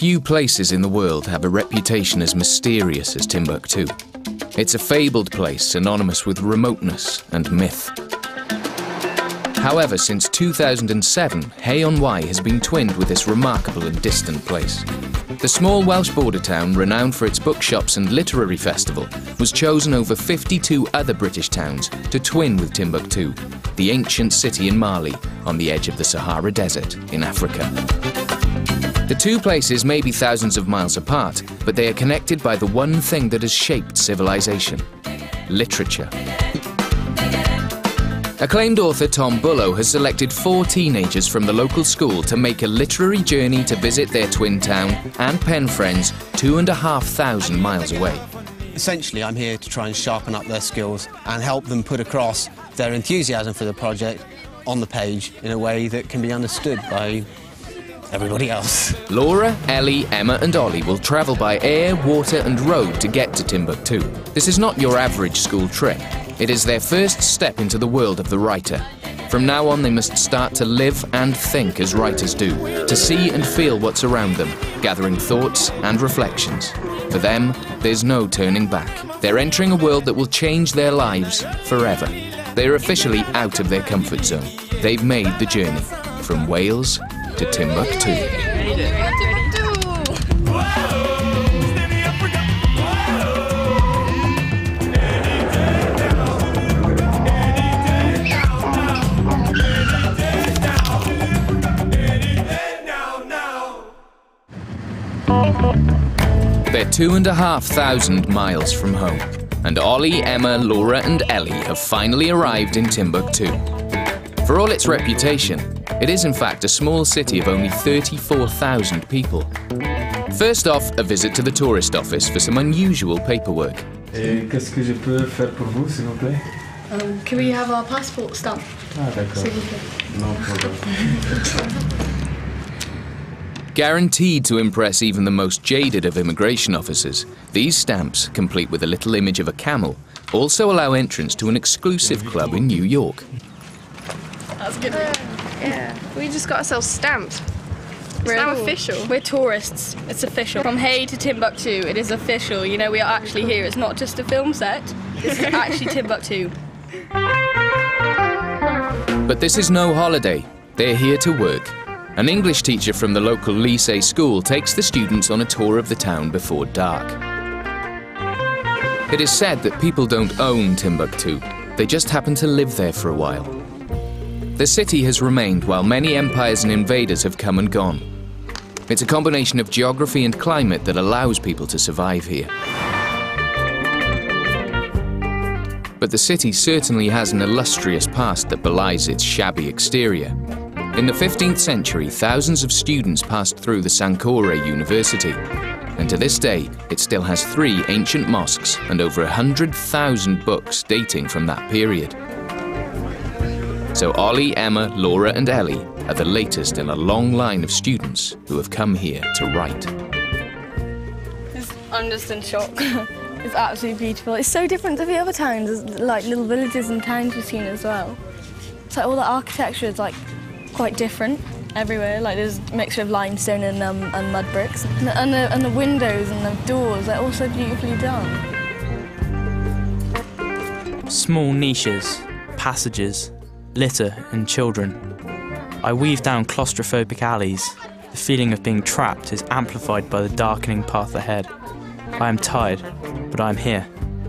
Few places in the world have a reputation as mysterious as Timbuktu. It's a fabled place synonymous with remoteness and myth. However, since 2007, Hay-on-Wye has been twinned with this remarkable and distant place. The small Welsh border town, renowned for its bookshops and literary festival, was chosen over 52 other British towns to twin with Timbuktu, the ancient city in Mali on the edge of the Sahara Desert in Africa. The two places may be thousands of miles apart, but they are connected by the one thing that has shaped civilization: literature. Acclaimed author Tom Bullough has selected 4 teenagers from the local school to make a literary journey to visit their twin town and pen friends 2,500 miles away. Essentially, I'm here to try and sharpen up their skills and help them put across their enthusiasm for the project on the page in a way that can be understood by everybody else. Laura, Ellie, Emma and Ollie will travel by air, water and road to get to Timbuktu. This is not your average school trip. It is their first step into the world of the writer. From now on, they must start to live and think as writers do, to see and feel what's around them, gathering thoughts and reflections. For them, there's no turning back. They're entering a world that will change their lives forever. They're officially out of their comfort zone. They've made the journey from Wales to Timbuktu. They're 2,500 miles from home, and Ollie, Emma, Laura and Ellie have finally arrived in Timbuktu. For all its reputation, it is in fact a small city of only 34,000 people. First off, a visit to the tourist office for some unusual paperwork. Qu'est-ce que je peux faire pour vous, s'il vous plaît? Can we have our passport stamp? Ah, d'accord. No problem. Guaranteed to impress even the most jaded of immigration officers, these stamps, complete with a little image of a camel, also allow entrance to an exclusive club in New York. That's good. Yeah, we just got ourselves stamped. It's now official. We're tourists. It's official. From Hay to Timbuktu, it is official. You know, we are actually here. It's not just a film set. This is actually Timbuktu. But this is no holiday. They're here to work. An English teacher from the local lycée school takes the students on a tour of the town before dark. It is said that people don't own Timbuktu. They just happen to live there for a while. The city has remained while many empires and invaders have come and gone. It's a combination of geography and climate that allows people to survive here. But the city certainly has an illustrious past that belies its shabby exterior. In the 15th century, thousands of students passed through the Sankore University, and to this day, it still has 3 ancient mosques and over 100,000 books dating from that period. So Ollie, Emma, Laura and Ellie are the latest in a long line of students who have come here to write. I'm just in shock. It's absolutely beautiful. It's so different to the other towns. There's like little villages and towns we've seen as well. It's like all the architecture is like quite different everywhere. Like there's a mixture of limestone and mud bricks. And the windows and the doors, they're all so beautifully done. Small niches, passages, litter and children. I weave down claustrophobic alleys. The feeling of being trapped is amplified by the darkening path ahead. I am tired, but I am here.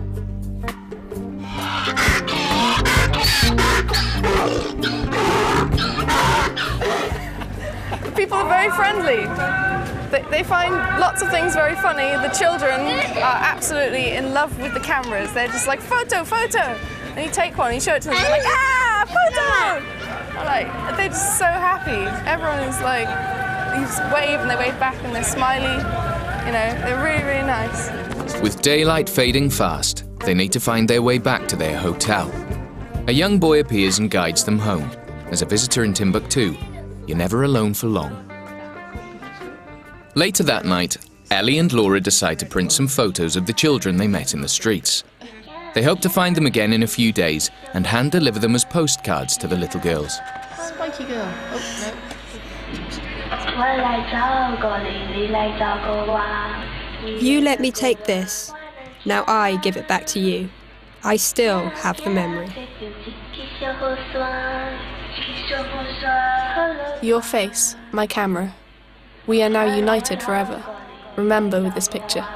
People are very friendly. They find lots of things very funny. The children are absolutely in love with the cameras. They're just like, photo, photo. And you take one and you show it to them, they're like, ah, photo! Like, they're just so happy. Everyone is like, you just wave and they wave back and they're smiley. You know, they're really, really nice. With daylight fading fast, they need to find their way back to their hotel. A young boy appears and guides them home. As a visitor in Timbuktu, you're never alone for long. Later that night, Ellie and Laura decide to print some photos of the children they met in the streets. They hope to find them again in a few days and hand-deliver them as postcards to the little girls. Spiky girl. Oh, no. You let me take this. Now I give it back to you. I still have the memory. Your face, my camera. We are now united forever. Remember with this picture.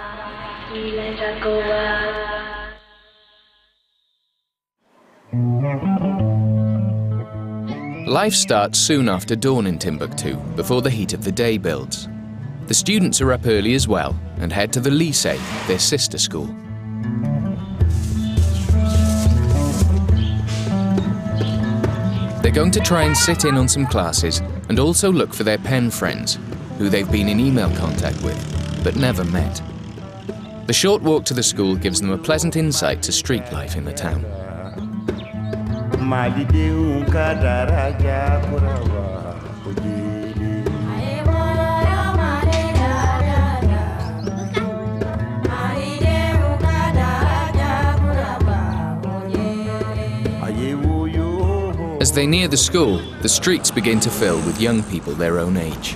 Life starts soon after dawn in Timbuktu, before the heat of the day builds. The students are up early as well and head to the lycée, their sister school. They're going to try and sit in on some classes and also look for their pen friends, who they've been in email contact with, but never met. The short walk to the school gives them a pleasant insight to street life in the town. As they near the school, the streets begin to fill with young people their own age.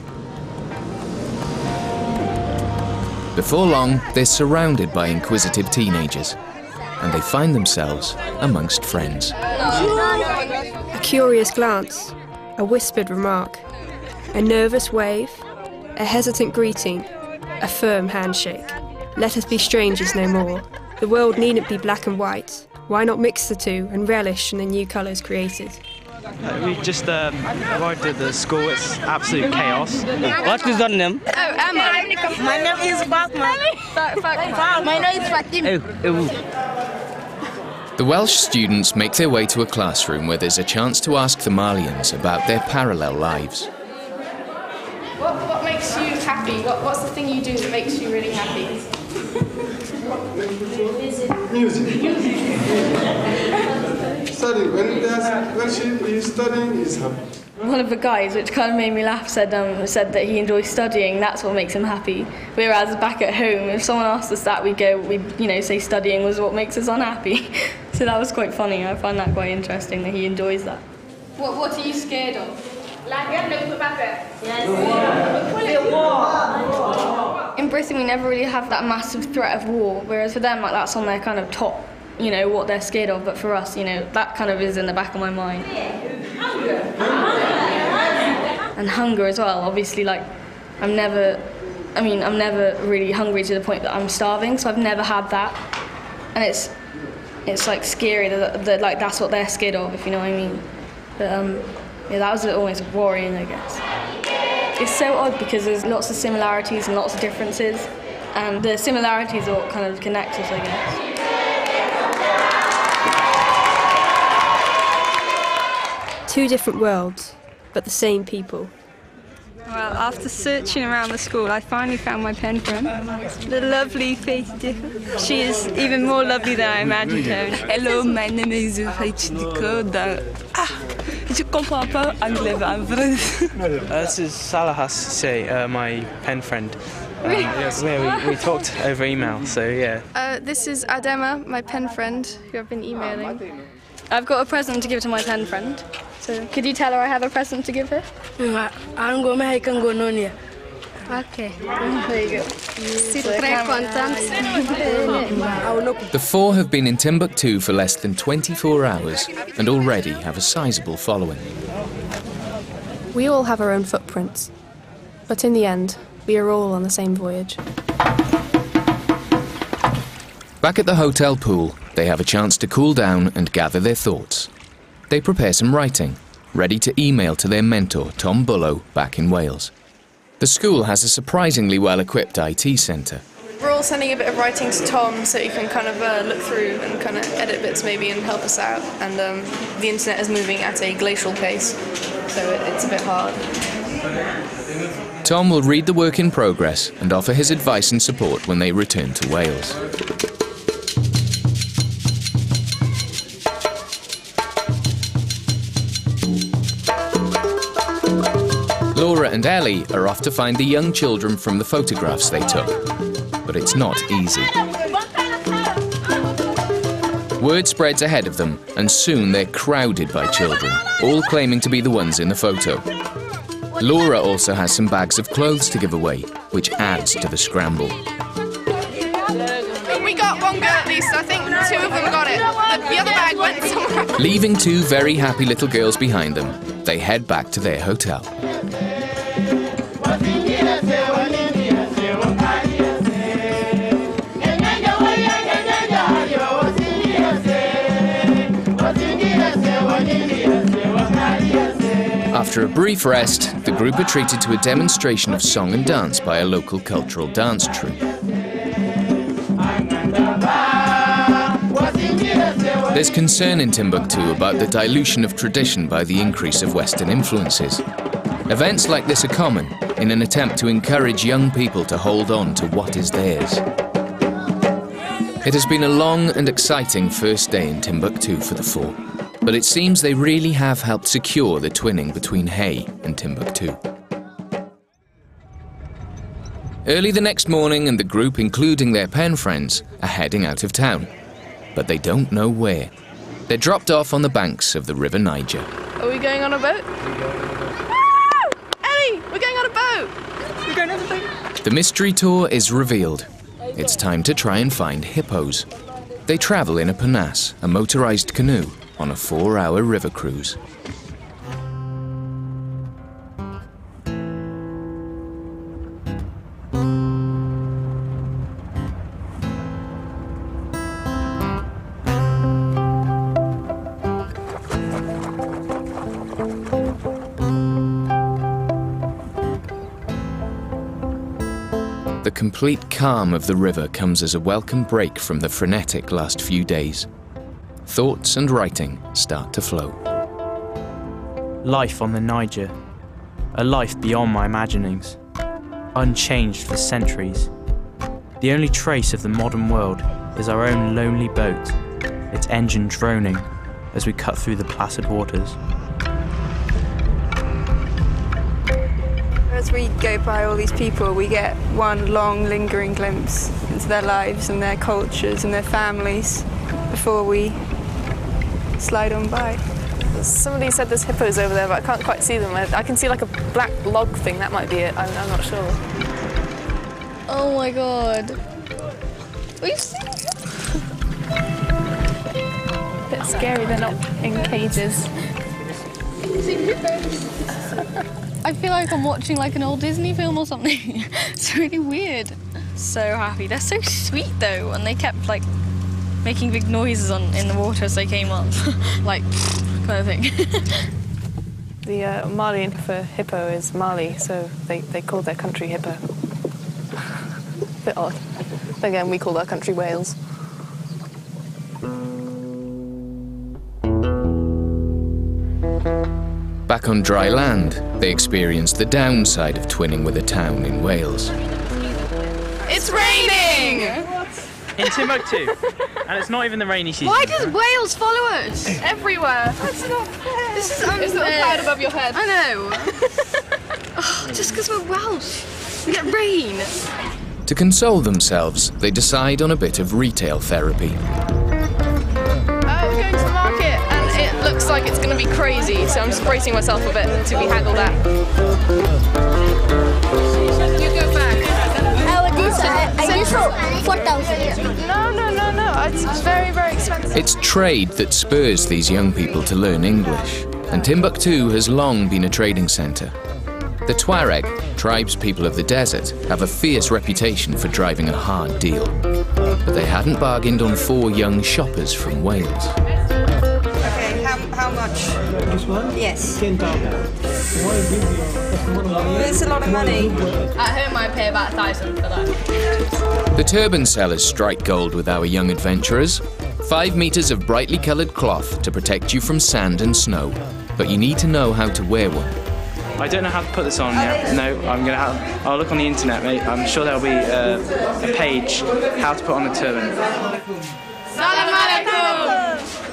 Before long, they're surrounded by inquisitive teenagers, and they find themselves amongst friends. A curious glance, a whispered remark, a nervous wave, a hesitant greeting, a firm handshake. Let us be strangers no more. The world needn't be black and white. Why not mix the two and relish in the new colours created? We just arrived at the school. It's absolute chaos. What is your name? Oh, Emma. My name is Fatma. My name is Fatim. The Welsh students make their way to a classroom where there's a chance to ask the Malians about their parallel lives. What makes you happy? What's the thing you do that makes you really happy? Music. Studying. When she is studying, is happy. One of the guys, which kind of made me laugh, said that he enjoys studying. That's what makes him happy. Whereas back at home, if someone asked us that, we'd say studying was what makes us unhappy. So that was quite funny. I find that quite interesting that he enjoys that. What are you scared of? In Britain, we never really have that massive threat of war, whereas for them, that's on their kind of top, what they're scared of. But for us, that kind of is in the back of my mind. And hunger as well. Obviously, I'm never really hungry to the point that I'm starving, so I've never had that. And it's scary that that's what they're scared of, if you know what I mean. But that was always worrying, I guess. It's so odd because there's lots of similarities and lots of differences, and the similarities are what kind of connect us, I guess. Two different worlds, but the same people. Well, after searching around the school, I finally found my pen friend, the lovely Faith Dicker. She is even more lovely than I imagined her. Hello, my name is Faith Dicker. Je comprends pas anglais, This is Salah, my pen friend. We talked over email, so yeah. This is Adema, my pen friend, who I've been emailing. I've got a present to give to my pen friend. So could you tell her I have a present to give her? I'm going to go Nonia. Okay. There you go. The four have been in Timbuktu for less than 24 hours and already have a sizable following. We all have our own footprints, but in the end, we are all on the same voyage. Back at the hotel pool, they have a chance to cool down and gather their thoughts. They prepare some writing, ready to email to their mentor, Tom Bullough, back in Wales. The school has a surprisingly well-equipped IT centre. We're all sending a bit of writing to Tom so he can kind of look through and kind of edit bits maybe and help us out. And the internet is moving at a glacial pace, so it's a bit hard. Tom will read the work in progress and offer his advice and support when they return to Wales. Laura and Ellie are off to find the young children from the photographs they took. But it's not easy. Word spreads ahead of them, and soon they're crowded by children, all claiming to be the ones in the photo. Laura also has some bags of clothes to give away, which adds to the scramble. We got one girl at least. I think 2 of them got it. The other bag went somewhere. Leaving 2 very happy little girls behind them, they head back to their hotel. After a brief rest, the group are treated to a demonstration of song and dance by a local cultural dance troupe. There's concern in Timbuktu about the dilution of tradition by the increase of Western influences. Events like this are common in an attempt to encourage young people to hold on to what is theirs. It has been a long and exciting first day in Timbuktu for the 4, but it seems they really have helped secure the twinning between Hay and Timbuktu. Early the next morning, and the group, including their pen friends, are heading out of town. But they don't know where. They're dropped off on the banks of the River Niger. Are we going on a boat? Ellie, we're going on a boat! We're going on a boat. The mystery tour is revealed. It's time to try and find hippos. They travel in a panas, a motorized canoe, on a 4-hour river cruise. The complete calm of the river comes as a welcome break from the frenetic last few days. Thoughts and writing start to flow. Life on the Niger, a life beyond my imaginings, unchanged for centuries. The only trace of the modern world is our own lonely boat, its engine droning as we cut through the placid waters. As we go by all these people, we get one long, lingering glimpse into their lives and their cultures and their families before we slide on by. Somebody said there's hippos over there, but I can't quite see them. I can see like a black log thing. That might be it. I'm not sure. Oh my god. We've seen A bit scary. They're not in cages. I feel like I'm watching like an old Disney film or something. It's really weird. So happy. They're so sweet though, and they kept like making big noises in the water as they came up. Like, kind of thing. The Malian for hippo is Mali, so they call their country hippo. Bit odd. Again, we call our country Wales. Back on dry land, they experienced the downside of twinning with a town in Wales. It's raining! In Timbuktu, and it's not even the rainy season. Why does Wales follow us? Everywhere. That's not fair. This is unfair. It's a little cloud above your head. I know. Oh, just because we're Welsh, we get rain. To console themselves, they decide on a bit of retail therapy. We're going to the market, and it looks like it's going to be crazy, so I'm just bracing myself a bit to be haggled at. You go back. This 4,000. No. It's very, very expensive. It's trade that spurs these young people to learn English, and Timbuktu has long been a trading centre. The Tuareg, tribespeople of the desert, have a fierce reputation for driving a hard deal. But they hadn't bargained on 4 young shoppers from Wales. Okay, how much? This one? Yes. 10,000. It's a lot of money. At home I pay about 1,000 for that. The turban sellers strike gold with our young adventurers. 5 meters of brightly coloured cloth to protect you from sand and snow. But you need to know how to wear one. I don't know how to put this on yet. No, I'll look on the internet, mate. I'm sure there'll be a page how to put on a turban. Salam alaikum!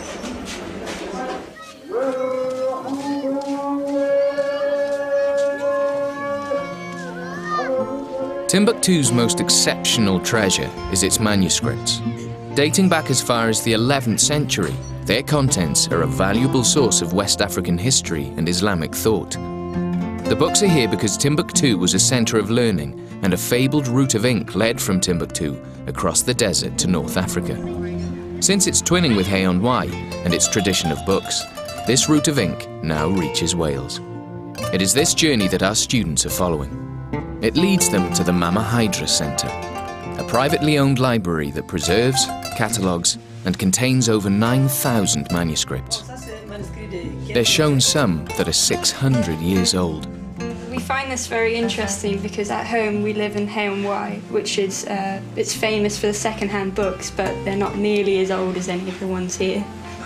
Timbuktu's most exceptional treasure is its manuscripts. Dating back as far as the 11th century, their contents are a valuable source of West African history and Islamic thought. The books are here because Timbuktu was a centre of learning, and a fabled route of ink led from Timbuktu across the desert to North Africa. Since its twinning with Hay-on-Wye and its tradition of books, this route of ink now reaches Wales. It is this journey that our students are following. It leads them to the Mama Hydra Centre, a privately owned library that preserves, catalogues, and contains over 9,000 manuscripts. They're shown some that are 600 years old. We find this very interesting because at home we live in Hay-on-Wye, which is it's famous for the second-hand books, but they're not nearly as old as any of the ones here.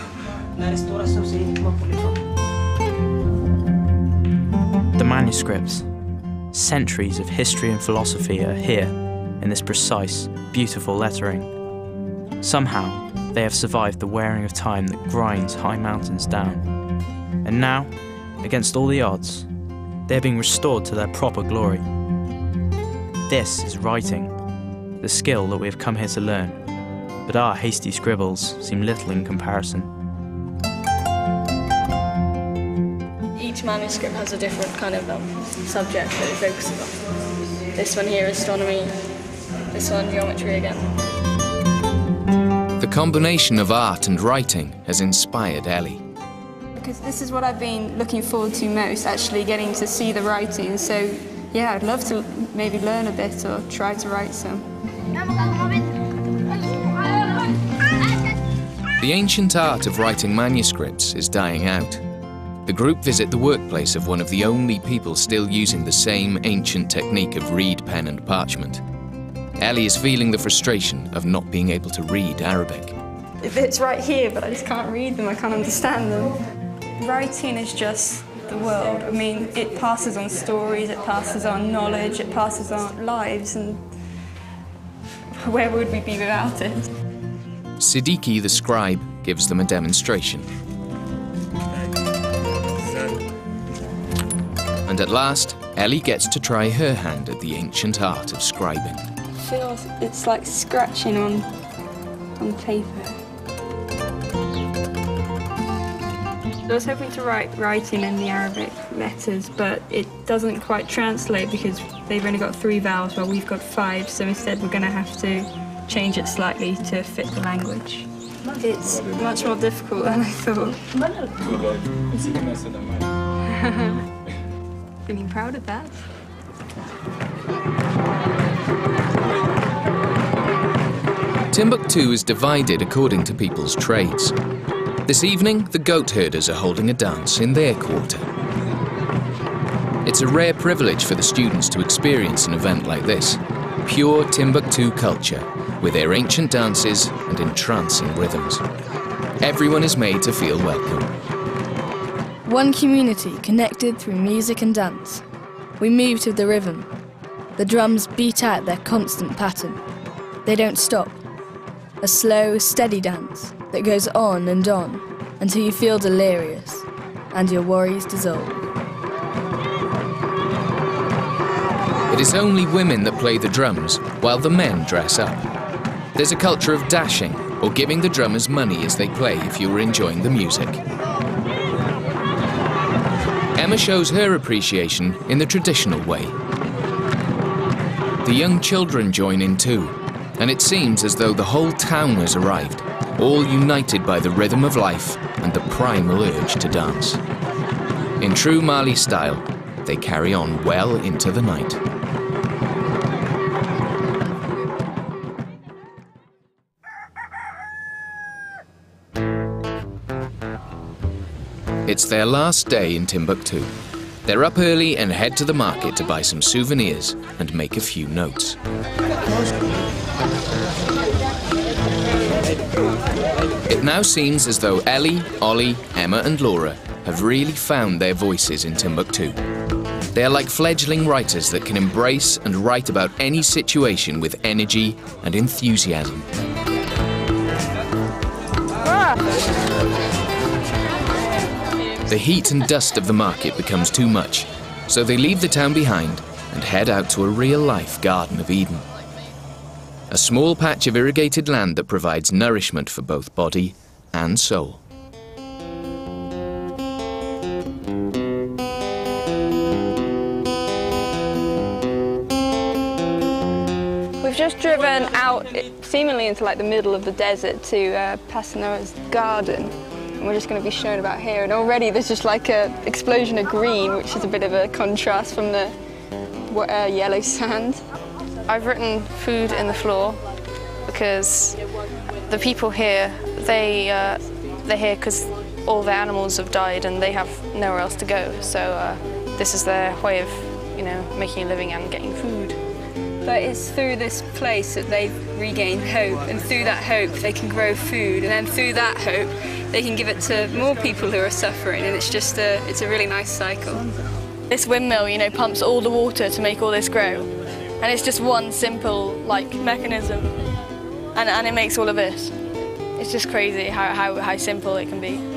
The manuscripts, centuries of history and philosophy, are here in this precise, beautiful lettering. Somehow, they have survived the wearing of time that grinds high mountains down. And now, against all the odds, they're being restored to their proper glory. This is writing, the skill that we have come here to learn, but our hasty scribbles seem little in comparison. Each manuscript has a different kind of subject that it focuses on. This one here, astronomy, this one, geometry again. The combination of art and writing has inspired Ellie. Because this is what I've been looking forward to most, actually getting to see the writing. So, yeah, I'd love to maybe learn a bit or try to write some. The ancient art of writing manuscripts is dying out. The group visit the workplace of one of the only people still using the same ancient technique of reed, pen and parchment. Ellie is feeling the frustration of not being able to read Arabic. It's right here, but I just can't read them, I can't understand them. Writing is just the world. I mean, it passes on stories, it passes on knowledge, it passes on lives, and where would we be without it? Siddiqui, the scribe, gives them a demonstration. And at last, Ellie gets to try her hand at the ancient art of scribing. It's like scratching on paper. I was hoping to write writing in the Arabic letters, but it doesn't quite translate because they've only got 3 vowels while we've got 5, so instead we're going to have to change it slightly to fit the language. It's much more difficult than I thought. Feeling proud of that. Timbuktu is divided according to people's trades. This evening, the goat herders are holding a dance in their quarter. It's a rare privilege for the students to experience an event like this. Pure Timbuktu culture, with their ancient dances and entrancing rhythms. Everyone is made to feel welcome. One community connected through music and dance. We moved with the rhythm. The drums beat out their constant pattern. They don't stop. A slow, steady dance that goes on and on until you feel delirious and your worries dissolve. It is only women that play the drums, while the men dress up. There's a culture of dashing, or giving the drummers money as they play if you are enjoying the music. Emma shows her appreciation in the traditional way. The young children join in too, and it seems as though the whole town has arrived, all united by the rhythm of life and the primal urge to dance. In true Mali style, they carry on well into the night. It's their last day in Timbuktu. They're up early and head to the market to buy some souvenirs and make a few notes. It now seems as though Ellie, Ollie, Emma and Laura have really found their voices in Timbuktu. They are like fledgling writers that can embrace and write about any situation with energy and enthusiasm. The heat and dust of the market becomes too much, so they leave the town behind and head out to a real-life Garden of Eden. A small patch of irrigated land that provides nourishment for both body and soul. just driven out, seemingly into like the middle of the desert to Pasanoa's garden. And we're just going to be shown about here. And already there's just like an explosion of green, which is a bit of a contrast from the yellow sand. I've written food in the floor because the people here, they're here because all their animals have died and they have nowhere else to go. So this is their way of, you know, making a living and getting food. But it's through this place that they've regained hope, and through that hope they can grow food, and then through that hope they can give it to more people who are suffering, and it's a really nice cycle. This windmill, you know, pumps all the water to make all this grow, and it's just one simple like mechanism, and it makes all of this. It's just crazy how simple it can be.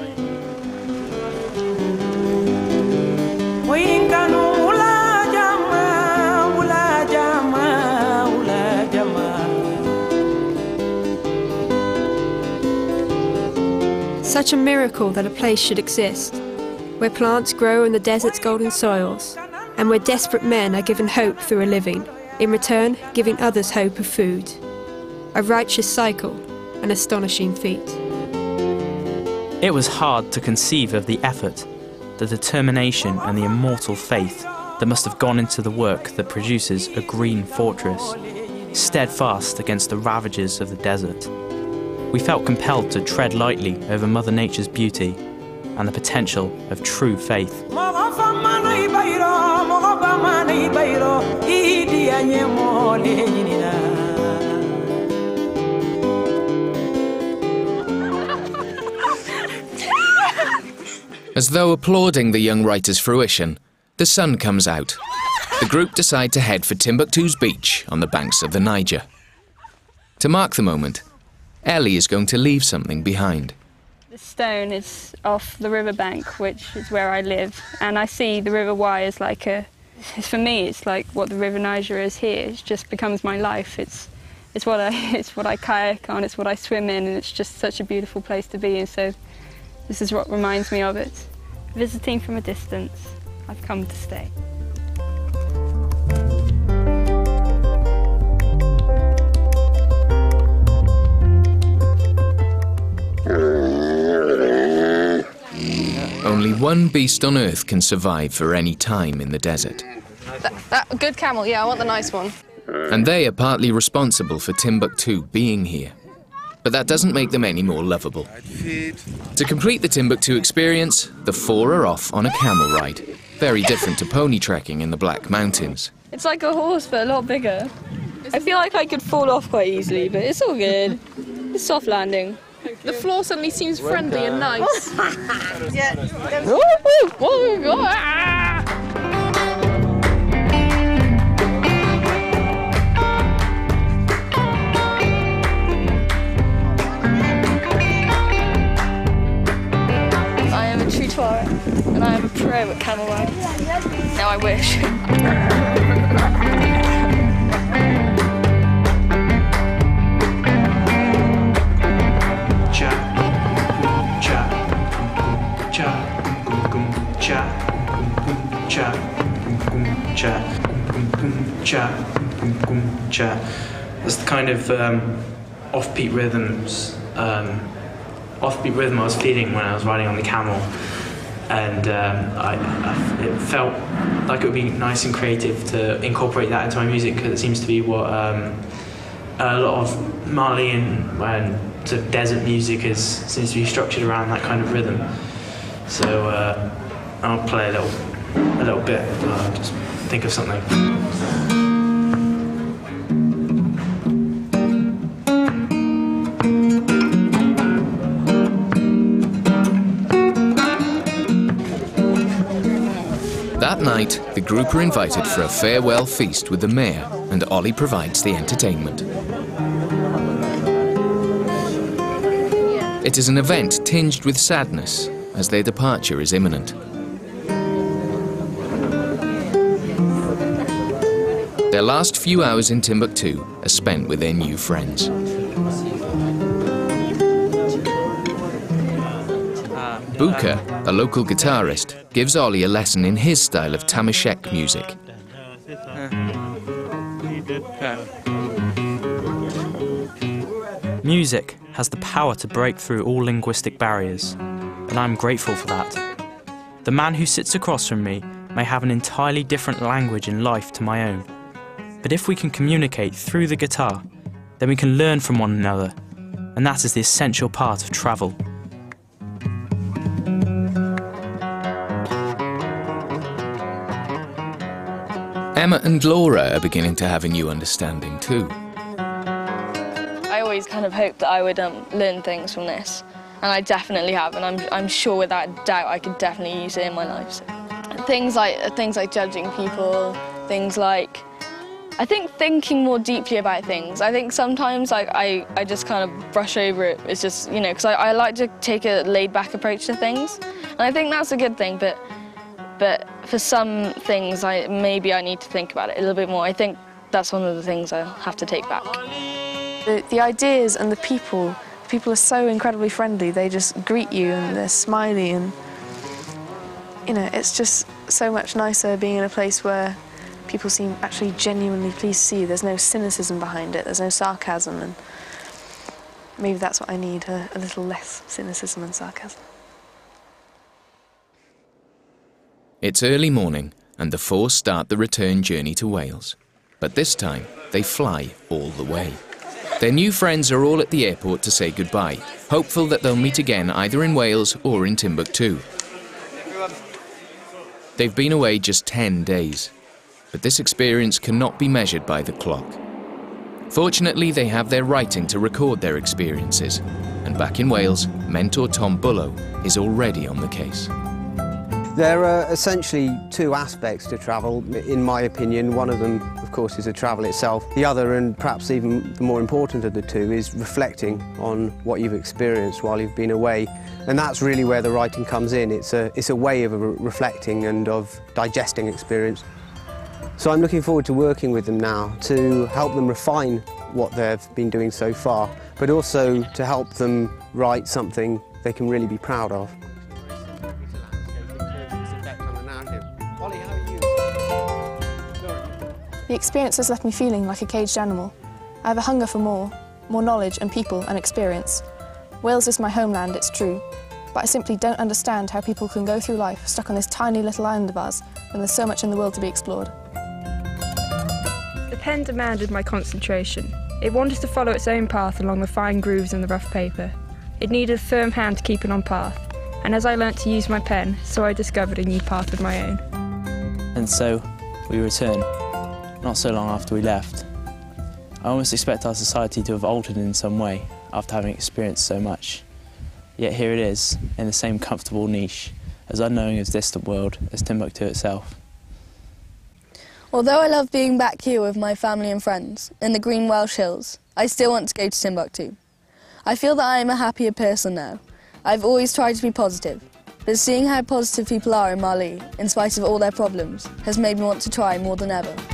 Such a miracle that a place should exist, where plants grow in the desert's golden soils, and where desperate men are given hope through a living, in return giving others hope of food. A righteous cycle, an astonishing feat. It was hard to conceive of the effort, the determination and the immortal faith that must have gone into the work that produces a green fortress, steadfast against the ravages of the desert. We felt compelled to tread lightly over Mother Nature's beauty and the potential of true faith. As though applauding the young writer's fruition, the sun comes out. The group decide to head for Timbuktu's beach on the banks of the Niger. To mark the moment, Ellie is going to leave something behind. The stone is off the riverbank, which is where I live, and I see the River Wye as like for me, it's like what the River Niger is here. It just becomes my life. It's what I kayak on, it's what I swim in, and it's just such a beautiful place to be. And so this is what reminds me of it. Visiting from a distance, I've come to stay. Only one beast on Earth can survive for any time in the desert. That good camel, yeah, I want the nice one. And they are partly responsible for Timbuktu being here. But that doesn't make them any more lovable. To complete the Timbuktu experience, the four are off on a camel ride. Very different to pony trekking in the Black Mountains. It's like a horse, but a lot bigger. I feel like I could fall off quite easily, but it's all good. It's soft landing. The floor suddenly seems friendly and nice. I am a tutor and I am a pro at camel riding. Now I wish. That's the kind of off-beat rhythm I was feeling when I was riding on the camel, and it felt like it would be nice and creative to incorporate that into my music, because it seems to be what a lot of Malian and sort of desert music seems to be structured around that kind of rhythm. So I'll play a little bit, just think of something. That night, the group are invited for a farewell feast with the mayor, and Ollie provides the entertainment. It is an event tinged with sadness, as their departure is imminent. Their last few hours in Timbuktu are spent with their new friends. Buka, a local guitarist, gives Ollie a lesson in his style of tamashek music. Music has the power to break through all linguistic barriers, and I'm grateful for that. The man who sits across from me may have an entirely different language in life to my own, but if we can communicate through the guitar, then we can learn from one another, and that is the essential part of travel. Emma and Laura are beginning to have a new understanding too. I always kind of hoped that I would learn things from this, and I definitely have, and I'm sure without doubt I could definitely use it in my life. So. Things like judging people, things like, I think thinking more deeply about things. I think sometimes I just kind of brush over it. It's just, you know, because I like to take a laid-back approach to things, and I think that's a good thing, but for some things maybe I need to think about it a little bit more. I think that's one of the things I'll have to take back. The ideas and the people are so incredibly friendly. They just greet you and they're smiley, and you know, it's just so much nicer being in a place where people seem actually genuinely pleased to see you. There's no cynicism behind it, there's no sarcasm, and maybe that's what I need, a little less cynicism and sarcasm. It's early morning and the four start the return journey to Wales. But this time, they fly all the way. Their new friends are all at the airport to say goodbye, hopeful that they'll meet again either in Wales or in Timbuktu. They've been away just 10 days, but this experience cannot be measured by the clock. Fortunately, they have their writing to record their experiences, and back in Wales, mentor Tom Bullough is already on the case. There are essentially two aspects to travel, in my opinion. One of them, of course, is the travel itself. The other, and perhaps even the more important of the two, is reflecting on what you've experienced while you've been away. And that's really where the writing comes in. It's a way of reflecting and of digesting experience. So I'm looking forward to working with them now to help them refine what they've been doing so far, but also to help them write something they can really be proud of. The experience has left me feeling like a caged animal. I have a hunger for more knowledge and people and experience. Wales is my homeland, it's true, but I simply don't understand how people can go through life stuck on this tiny little island of ours when there's so much in the world to be explored. The pen demanded my concentration. It wanted to follow its own path along the fine grooves in the rough paper. It needed a firm hand to keep it on path, and as I learnt to use my pen, so I discovered a new path of my own. And so, we return, not so long after we left. I almost expect our society to have altered in some way after having experienced so much. Yet here it is, in the same comfortable niche, as unknowing as distant world as Timbuktu itself. Although I love being back here with my family and friends, in the green Welsh hills, I still want to go to Timbuktu. I feel that I am a happier person now. I've always tried to be positive, but seeing how positive people are in Mali, in spite of all their problems, has made me want to try more than ever.